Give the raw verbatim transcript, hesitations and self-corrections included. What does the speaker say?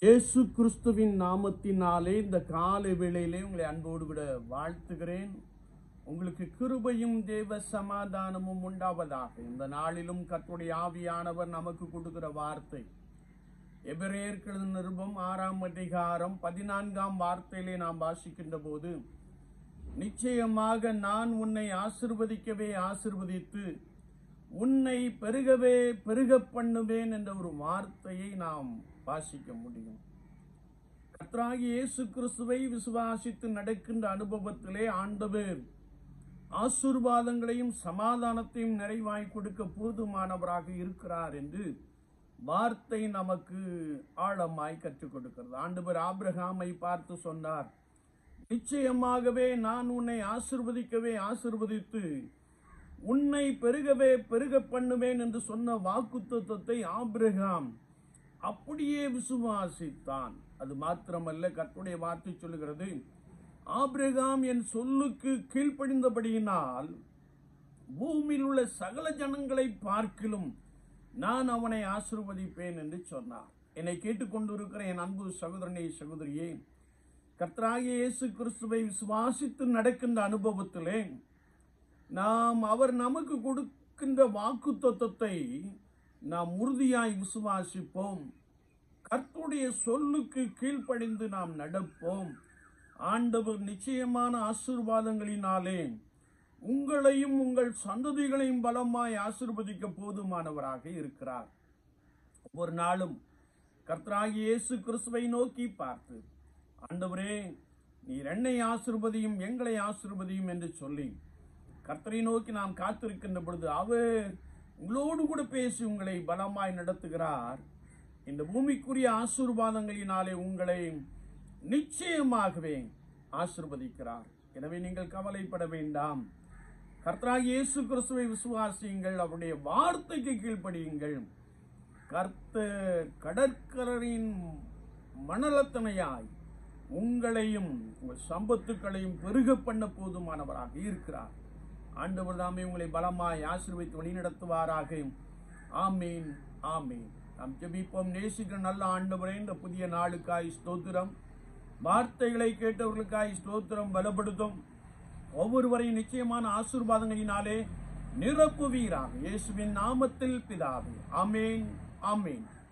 இயேசு கிறிஸ்துவின் நாமத்தினாலே இந்த காலை வேளையிலே உங்களை அன்போடு கூட வாழ்த்துகிறேன். உங்களுக்கு கிருபையும் தேவ சமாதானமும் உண்டாவதாக. இந்த நாளிலும் கர்த்தருடைய ஆவியானவர் நமக்கு கொடுக்கிற வார்த்தை எபிரேயர் நிருபம் ஆறாம் அதிகாரம் பதினான்காம் வார்த்தையிலே நாம் வாசிக்கின்ற போது, நிச்சயமாக நான் உன்னை ஆசீர்வதிக்கவே ஆசீர்வதித்து உன்னை பெருகவே பெருக பண்ணுவேன் என்ற ஒரு வார்த்தையை நாம் வாசிக்க முடியும். கர்த்தராகிய இயேசு கிறிஸ்துவை விசுவாசித்து நடக்கின்ற அனுபவத்திலே ஆண்டவர் ஆசீர்வாதங்களையும் சமாதானத்தையும் நிறைவாய் கொடுக்க போதுமானவராக இருக்கிறார் என்று வார்த்தை நமக்கு ஆழமாய் கற்றுக் கொடுக்கிறது. ஆண்டவர் ஆபிரகாமை பார்த்து சொன்னார், நிச்சயமாகவே நான் உன்னை ஆசீர்வதிக்கவே ஆசீர்வதித்து உன்னை பெருகவே பெருக பண்ணுவேன் என்று சொன்ன வாக்குத்தத்தத்தை ஆபிரகாம் அப்படியே விசுவாசித்தான். அது மாத்திரமல்ல, கர்த்தருடைய வார்த்தை சொல்லுகிறது, ஆபிரகாம் என் சொல்லுக்கு கீழ்ப்படிந்தபடியினால் பூமியில் உள்ள சகல ஜனங்களை பார்க்கிலும் நான் அவனை ஆசீர்வதிப்பேன் என்று சொன்னார். என்னை கேட்டுக்கொண்டிருக்கிற என் அன்பு சகோதரனே சகோதரியே, கர்த்தராகிய இயேசு கிறிஸ்துவை விசுவாசித்து நடக்கின்ற அனுபவத்திலே நாம் அவர் நமக்கு கொடுக்கின்ற வாக்குத்தத்தத்தை நாம் உறுதியாய் விசுவாசிப்போம். கர்த்தருடைய சொல்லுக்கு கீழ்ப்படிந்து நாம் நடப்போம். ஆண்டவர் நிச்சயமான ஆசீர்வாதங்களினாலே உங்களையும் உங்கள் சந்ததிகளையும் பலமாய் ஆசீர்வதிக்க போதுமானவராக இருக்கிறார். ஒரு நாளும் கர்த்தராகிய இயேசு கிறிஸ்துவை நோக்கி பார்த்து, ஆண்டவரே நீர் என்னை ஆசீர்வதியும் எங்களை ஆசீர்வதியும் என்று சொல்லி கர்த்தரை நோக்கி நாம் காத்திருக்கின்ற பொழுது அவர் உங்களோடு கூட பேசி உங்களை பலமாய் நடத்துகிறார். இந்த பூமிக்குரிய ஆசீர்வாதங்களினாலே உங்களை நிச்சயமாகவே ஆசீர்வதிக்கிறார். எனவே நீங்கள் கவலைப்பட வேண்டாம். கர்த்தராகிய இயேசு கிறிஸ்துவை விசுவாசியுங்கள், அவருடைய வார்த்தைக்கு கீழ்ப்படியுங்கள். கர்த்தர் கடற்கரையின் மணலத்தனையாய் உங்களையும் உங்கள் சம்பத்துக்களையும் பெருக பண்ண போதுமானவராக இருக்கிறார். ஆண்டவர் தாமே உங்களை பலமாய் ஆசீர்வதித்து வழிநடத்துவாராக. ஆமீன், ஆமீன். நாம் ஜெபிப்போம். நேசிக்கிற நல்ல ஆண்டவரே, இந்த புதிய நாளுக்காய் ஸ்தோத்திரம். வார்த்தைகளை கேட்டவர்களுக்காய் ஸ்தோத்திரம். பலப்படுத்தும் ஒவ்வொருவரையும் நிச்சயமான ஆசீர்வாதங்களினாலே நிரப்புவீராக. இயேசுவின் நாமத்தில் பிதாவே. ஆமீன், ஆமீன்.